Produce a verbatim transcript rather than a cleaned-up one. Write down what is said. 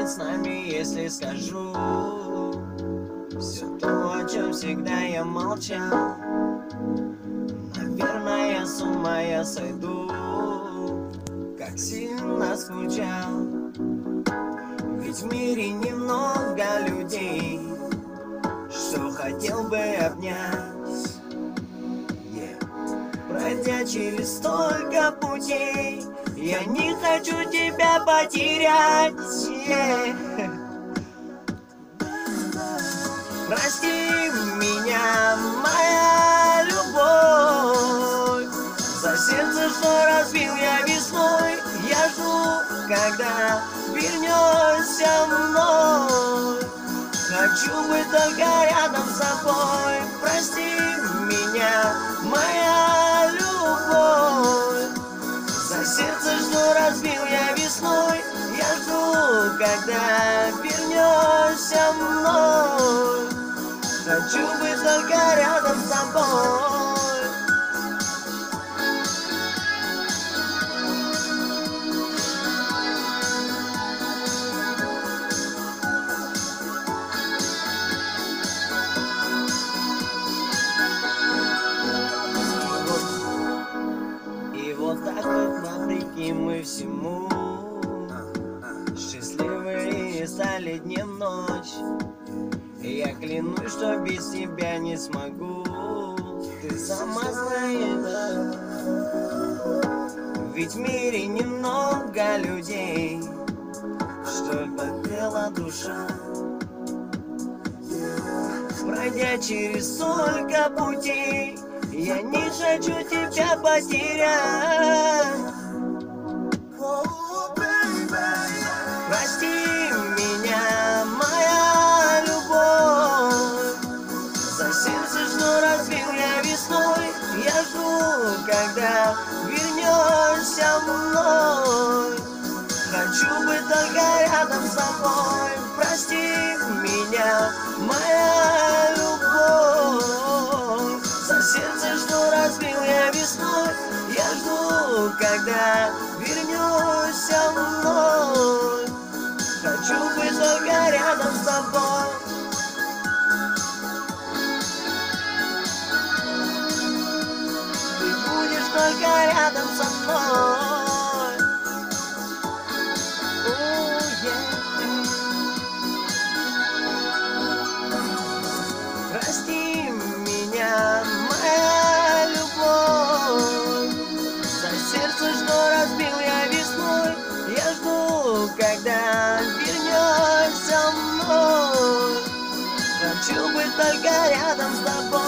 будет с нами, если скажу все то, о чем всегда я молчал? Наверное, с ума я сойду, как сильно скучал. Ведь в мире немного людей, что хотел бы обнять, yeah. Пройдя через столько путей, я не хочу тебя потерять, yeah. Прости меня, моя любовь, за сердце, что разбил я весной. Я жду, когда вернешься вновь. Хочу быть только рядом с тобой. Прости меня, моя любовь, за сердце, что разбил я весной. Я жду, когда вернешься вновь. Хочу быть только рядом с тобой. И вот так вот вопреки мы всему счастливые стали днем ночь. Я клянусь, что без тебя не смогу. Ты сама знаешь, ведь в мире немного людей, что подпела душа. Пройдя через столько путей, я не хочу тебя потерять. Прости меня, моя любовь, за сердце, что разбил я весной. Я жду, когда вернешься вновь. Хочу быть только рядом с тобой. Прости меня, моя любовь, за сердце, что разбил я весной. Я жду, когда вернешься вновь. Хочу быть только рядом с тобой. Ты будешь только рядом со мной. Oh, yeah. Прости меня, моя любовь, за сердце, что разбил я весной. Я жду, когда вернешься вновь. Хочу быть только рядом с тобой.